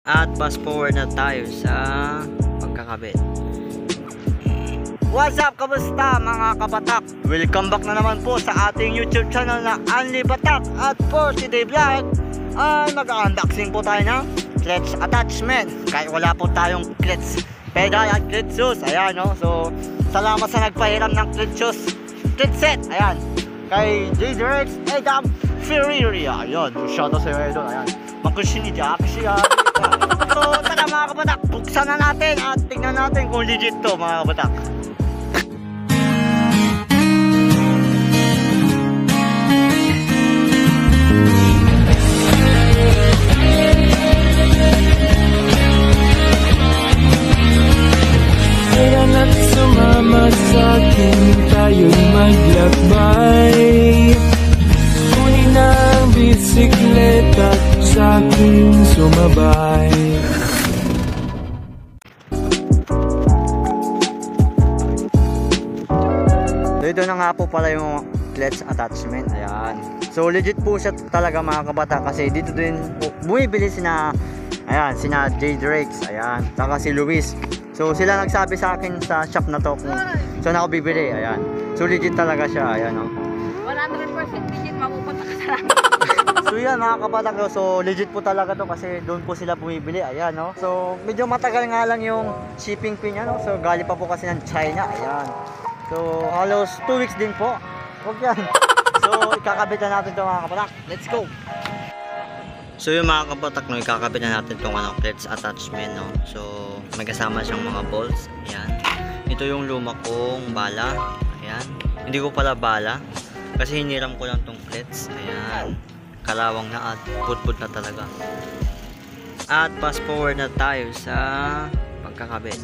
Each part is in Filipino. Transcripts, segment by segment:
At fast forward na tayo sa pagkakabit. What's up? Kamusta mga kabatak? Welcome back na naman po sa ating YouTube channel na Only Batak. At for today vlog ay mag-unboxing po tayo ng clutch attachment. Kahit wala po tayong clutch pedal at clutch shoes. Ayan no. So salamat sa nagpahiram ng clutch shoes, clutch set. Ayan kay J-Drex Edam Ferreira. Ayan, shoutout sa iyo doon. Ayan, magkusin niya siya. So tara mga kabatak, buksan na natin at tingnan natin kung legit to mga kabatak. At sumama sa'kin, tayo'y maglakbay. Kunin ang bisikleta sa'king sumabay. Dito na nga po pala yung clutch attachment. Ayan. So legit po siya talaga mga kabata, kasi dito din bumibili sina J-Drex, ayan, saka si Luis. So sila nagsabi sa akin sa shop na to kung saan ako bibili. Ayan. So legit talaga siya. Ayan o. 100% legit, mapupunta ka sa So yan mga kabatak, so legit po talaga to kasi doon po sila bumibili. Ayan no. So medyo matagal nga lang yung shipping fee niya no. So galing pa po kasi ng China. Ayan. So halos 2 weeks din po. Huwag yan. So ikakabit na natin to mga kabatak. Let's go. So yung mga kabatak no, ikakabit na natin tong clutch attachment no. So may kasama siyang mga bolts. Ayan. Ito yung luma kong bala. Ayan. Hindi ko pala bala kasi hiniram ko lang tong clutch. Ayan. Kalawang na at put-put na talaga. At fast forward na tayo sa pagkakabit.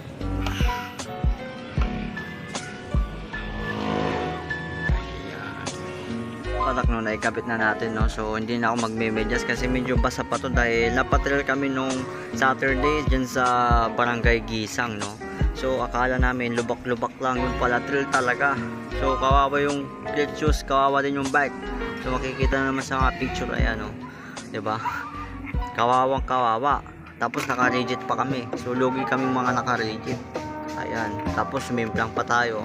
Patak no, naikabit na natin no. So hindi na ako magme-medyas kasi medyo basa pa to dahil napatrail kami nung Saturday dyan sa Barangay Gisang no. So akala namin lubak-lubak lang, yung pala trail talaga. So kawawa yung clutch shoes, kawawa din yung bike. So makikita naman sa mga picture, ayan no, 'di ba? Kawawang kawawa. Tapos naka-rigid pa kami. So lugi kami mga naka-rigid. Ayan, tapos sumimplang pa tayo.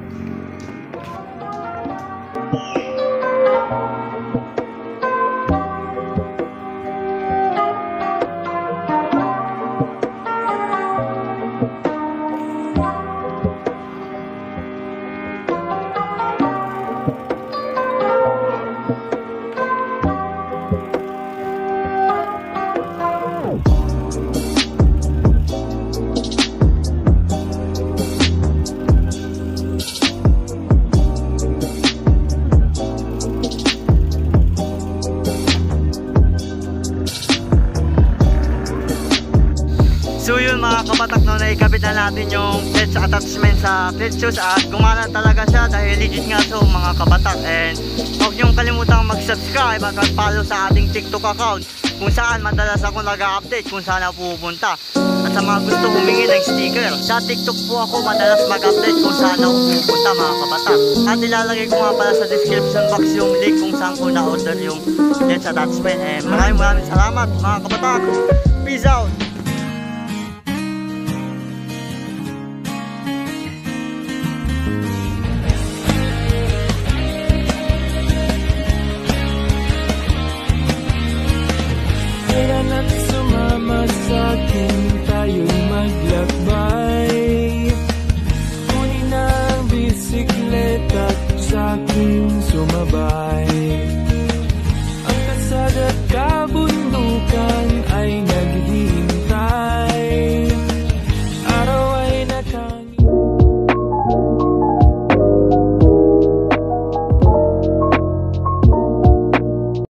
So yun mga kabatak no, naikabit na natin yung clutch attachment sa clutch shoes at gumana talaga siya dahil legit nga so mga kabatak. And huwag niyong kalimutang mag-subscribe at mag-follow sa ating TikTok account kung saan madalas ako nag-update kung saan ako pupunta. At sa mga gusto humingi ng sticker, sa TikTok po ako madalas mag-update kung saan ako pupunta mga kabatak. At ilalagay ko nga pala sa description box yung link kung saan ko na-order yung clutch attachment. And maraming salamat mga kabatak. Peace out!